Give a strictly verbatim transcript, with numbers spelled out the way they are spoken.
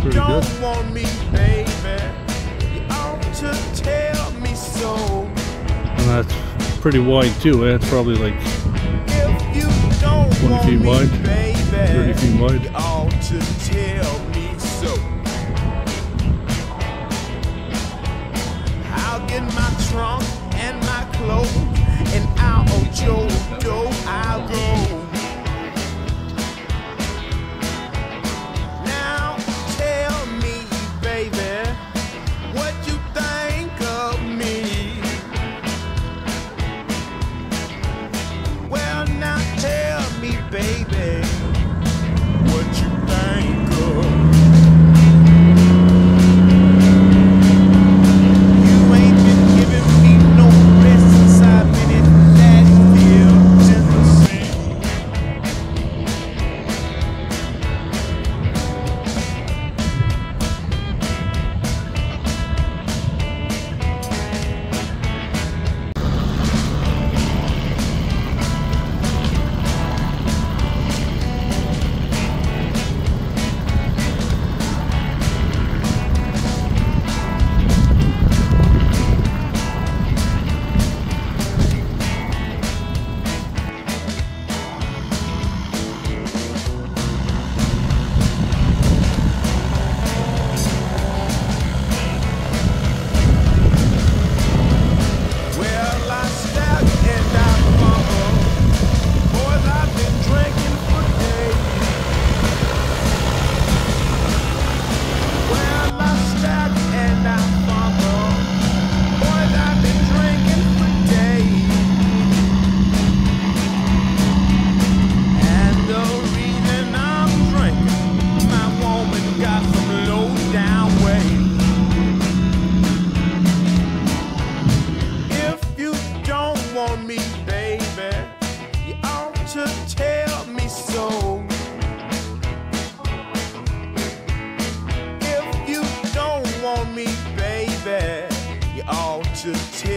Pretty don't good. want me, baby, you ought to tell me so. And that's pretty wide too, eh? It's probably like If you don't twenty want feet me, wide, baby, thirty feet wide. you ought to tell me so. I'll get my trunk and my clothes, and out of your door I'll go. Now tell me, baby, what you think of me. Well, now tell me, baby, what you think of me. You ain't been giving me no rest since I've been in that field, Tennessee. Well, I stack and I fumble. Boys, I've been drinking for days. Well, I stack and I fumble. Boys, I've been drinking for days. And the reason I'm drinking, my woman got some low down ways. If you don't want me, baby, you ought to tell me so. If you don't want me, baby, you ought to tell